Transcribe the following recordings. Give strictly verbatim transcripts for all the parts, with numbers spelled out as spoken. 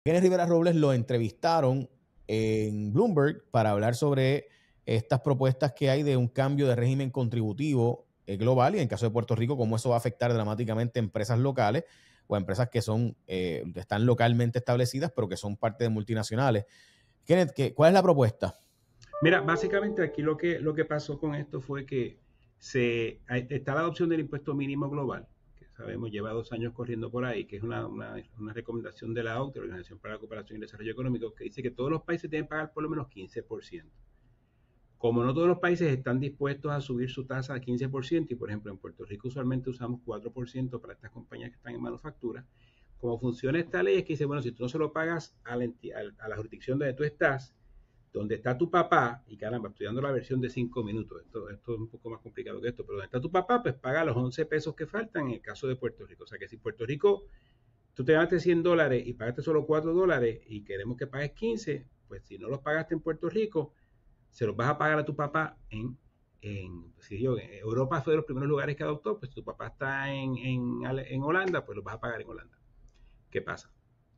Kenneth Rivera Robles lo entrevistaron en Bloomberg para hablar sobre estas propuestas que hay de un cambio de régimen contributivo eh, global y en caso de Puerto Rico, cómo eso va a afectar dramáticamente a empresas locales o a empresas que son eh, que están localmente establecidas pero que son parte de multinacionales. Kenneth, ¿qué, ¿cuál es la propuesta? Mira, básicamente aquí lo que, lo que pasó con esto fue que se, está la adopción del impuesto mínimo global, que sabemos lleva dos años corriendo por ahí, que es una, una, una recomendación de la O C D E, la Organización para la Cooperación y Desarrollo Económico, que dice que todos los países deben pagar por lo menos quince por ciento. Como no todos los países están dispuestos a subir su tasa a quince por ciento, y por ejemplo en Puerto Rico usualmente usamos cuatro por ciento para estas compañías que están en manufactura, como funciona esta ley es que dice, bueno, si tú no se lo pagas a la, a la jurisdicción donde tú estás, donde está tu papá, y caramba, estoy dando la versión de cinco minutos, esto, esto es un poco más complicado que esto, pero donde está tu papá, pues paga los once pesos que faltan en el caso de Puerto Rico. O sea que si Puerto Rico, tú te ganaste cien dólares y pagaste solo cuatro dólares y queremos que pagues quince, pues si no los pagaste en Puerto Rico, se los vas a pagar a tu papá en, en si yo, en Europa fue de los primeros lugares que adoptó, pues si tu papá está en, en, en Holanda, pues los vas a pagar en Holanda. ¿Qué pasa?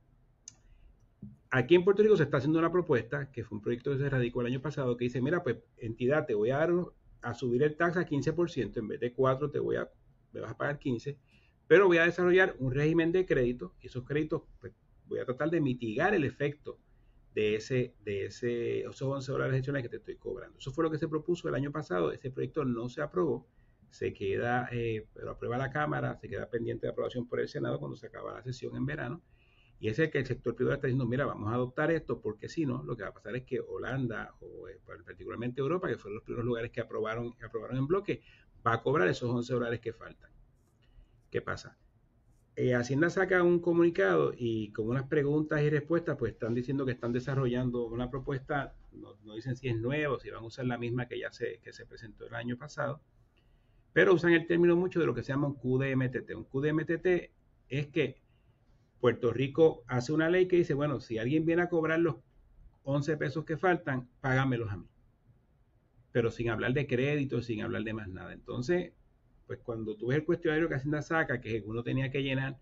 Aquí en Puerto Rico se está haciendo una propuesta, que fue un proyecto que se radicó el año pasado, que dice, mira, pues entidad, te voy a dar a subir el tax a quince por ciento, en vez de cuatro te voy a, me vas a pagar quince, pero voy a desarrollar un régimen de crédito, y esos créditos, pues voy a tratar de mitigar el efecto de ese, de ese, esos once dólares adicionales que te estoy cobrando. Eso fue lo que se propuso el año pasado, ese proyecto no se aprobó, se queda, eh, pero aprueba la Cámara, se queda pendiente de aprobación por el Senado cuando se acaba la sesión en verano, y es el que el sector privado está diciendo, mira, vamos a adoptar esto, porque si no, lo que va a pasar es que Holanda, o eh, particularmente Europa, que fueron los primeros lugares que aprobaron, que aprobaron en bloque, va a cobrar esos once dólares que faltan. ¿Qué pasa? Eh, Hacienda saca un comunicado y con unas preguntas y respuestas, pues están diciendo que están desarrollando una propuesta, no, no dicen si es nuevo, si van a usar la misma que ya se, que se presentó el año pasado, pero usan el término mucho de lo que se llama un Q D M T T. Un Q D M T T es que Puerto Rico hace una ley que dice, bueno, si alguien viene a cobrar los once pesos que faltan, págamelos a mí. Pero sin hablar de crédito, sin hablar de más nada. Entonces, pues cuando tú ves el cuestionario que Hacienda saca, que uno tenía que llenar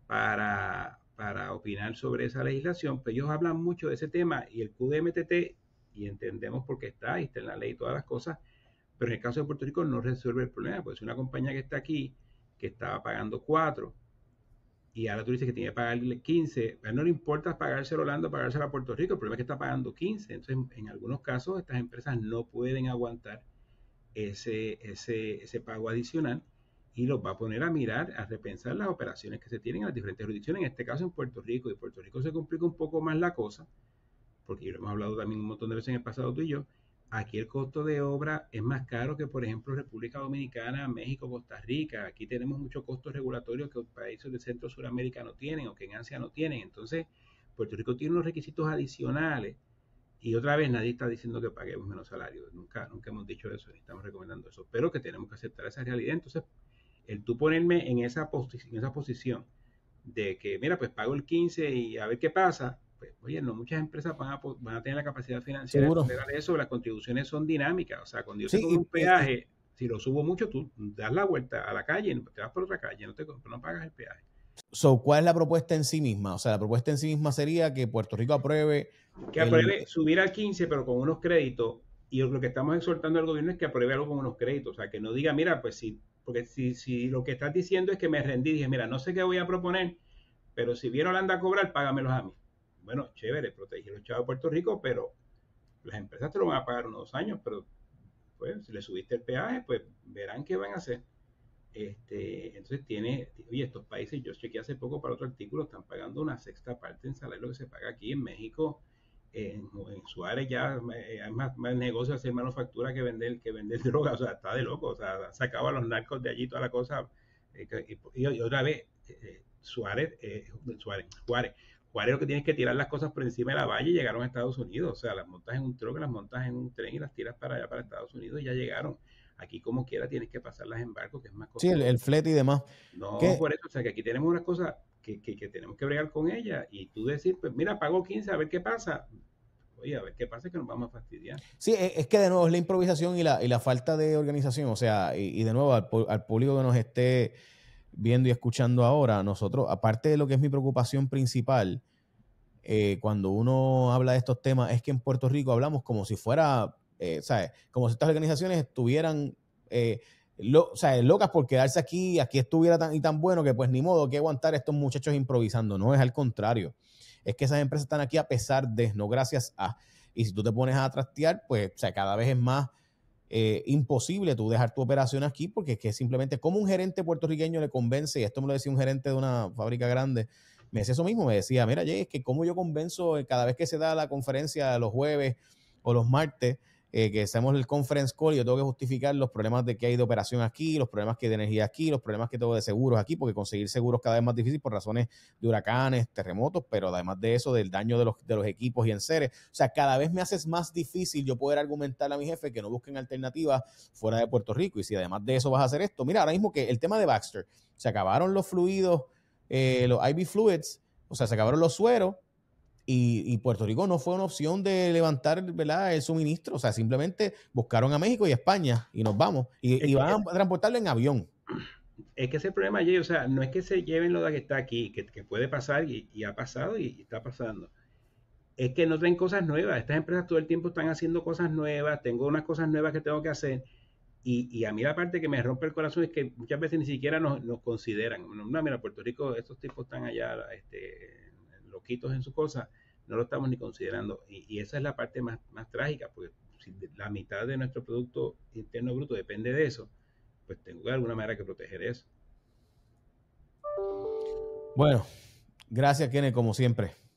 para, para opinar sobre esa legislación, pues ellos hablan mucho de ese tema y el Q D M T T, y entendemos por qué está, y está en la ley y todas las cosas, pero en el caso de Puerto Rico no resuelve el problema, pues es una compañía que está aquí, que estaba pagando cuatro, y ahora tú dices que tiene que pagarle quince, a él no le importa pagárselo a Holanda o pagárselo a Puerto Rico, el problema es que está pagando quince, entonces en algunos casos estas empresas no pueden aguantar ese, ese, ese pago adicional y los va a poner a mirar, a repensar las operaciones que se tienen en las diferentes jurisdicciones, en este caso en Puerto Rico, y Puerto Rico se complica un poco más la cosa, porque ya lo hemos hablado también un montón de veces en el pasado tú y yo. Aquí el costo de obra es más caro que, por ejemplo, República Dominicana, México, Costa Rica. Aquí tenemos muchos costos regulatorios que los países de Centro Suramérica no tienen o que en Asia no tienen. Entonces, Puerto Rico tiene unos requisitos adicionales y otra vez nadie está diciendo que paguemos menos salario. Nunca, nunca hemos dicho eso, ni estamos recomendando eso. Pero que tenemos que aceptar esa realidad. Entonces, el tú ponerme en esa, posi en esa posición de que, mira, pues pago el quince y a ver qué pasa, pues, oye, no muchas empresas van a, van a tener la capacidad financiera de Seguro. tolerar eso, las contribuciones son dinámicas, o sea, cuando yo te Sí, cobro y, un y, peaje, si lo subo mucho, tú das la vuelta a la calle, te vas por otra calle, no, te, no pagas el peaje. So, ¿cuál es la propuesta en sí misma? O sea, la propuesta en sí misma sería que Puerto Rico apruebe Que el... apruebe subir al quince, pero con unos créditos, y lo que estamos exhortando al gobierno es que apruebe algo con unos créditos, o sea, que no diga, mira, pues sí, porque si, si lo que estás diciendo es que me rendí, dije, mira, no sé qué voy a proponer, pero si viene Holanda a cobrar, págamelos a mí. Bueno, chévere, proteger los chavos de Puerto Rico, pero las empresas te lo van a pagar unos dos años, pero pues si le subiste el peaje, pues verán qué van a hacer. Este, entonces tiene, oye, estos países, yo chequeé hace poco para otro artículo, están pagando una sexta parte en salario lo que se paga aquí en México. En, en Suárez ya eh, hay más, más negocio hacer manufactura que vender, que vender droga, o sea, está de loco, o sea, sacaba a los narcos de allí toda la cosa. Eh, y, y, otra vez, eh, Suárez, eh, Suárez, Juárez, Juárez lo que tienes que tirar las cosas por encima de la valla y llegaron a Estados Unidos, o sea, las montas en un truck, las montas en un tren y las tiras para allá, para Estados Unidos y ya llegaron. Aquí como quiera tienes que pasarlas en barco, que es más Sí, el, costoso. el flete y demás. No ¿Qué? por eso, o sea que aquí tenemos unas cosas que, que, que tenemos que bregar con ellas y tú decir, pues mira, pago quince a ver qué pasa. Oye, a ver qué pasa que nos vamos a fastidiar. Sí, es que de nuevo es la improvisación y la, y la falta de organización. O sea, y, y de nuevo al, al público que nos esté viendo y escuchando ahora, nosotros, aparte de lo que es mi preocupación principal, eh, cuando uno habla de estos temas es que en Puerto Rico hablamos como si fuera, eh, ¿sabes? Como si estas organizaciones estuvieran eh, lo, ¿sabes? locas por quedarse aquí, aquí estuviera tan y tan bueno que pues ni modo que aguantar a estos muchachos improvisando. No, es al contrario. Es que esas empresas están aquí a pesar de, no gracias a. Y si tú te pones a trastear, pues, o sea, cada vez es más eh, imposible tú dejar tu operación aquí, porque es que simplemente como un gerente puertorriqueño le convence, y esto me lo decía un gerente de una fábrica grande, me decía eso mismo, me decía, mira, Jay, es que como yo convenzo cada vez que se da la conferencia los jueves o los martes, eh, que hacemos el conference call, yo tengo que justificar los problemas de que hay de operación aquí, los problemas que hay de energía aquí, los problemas que tengo de seguros aquí, porque conseguir seguros cada vez más difícil por razones de huracanes, terremotos, pero además de eso, del daño de los, de los equipos y enseres. O sea, cada vez me haces más difícil yo poder argumentar a mi jefe que no busquen alternativas fuera de Puerto Rico. Y si además de eso vas a hacer esto, mira, ahora mismo que el tema de Baxter, se acabaron los fluidos, eh, los I V fluids, o sea, se acabaron los sueros, y, y Puerto Rico no fue una opción de levantar, ¿verdad?, el suministro. O sea, simplemente buscaron a México y a España y nos vamos. Y, y van a transportarlo en avión. Es que ese problema, Jay, o sea, no es que se lleven lo de que está aquí, que, que puede pasar y, y ha pasado y, y está pasando. Es que no traen cosas nuevas. Estas empresas todo el tiempo están haciendo cosas nuevas. Tengo unas cosas nuevas que tengo que hacer. Y, y a mí la parte que me rompe el corazón es que muchas veces ni siquiera nos, nos consideran. No, mira, Puerto Rico, estos tipos están allá este, loquitos en su cosa, no lo estamos ni considerando. Y, y esa es la parte más, más trágica, porque si la mitad de nuestro Producto Interno Bruto depende de eso, pues tengo de alguna manera que proteger eso. Bueno, gracias, Kenneth, como siempre.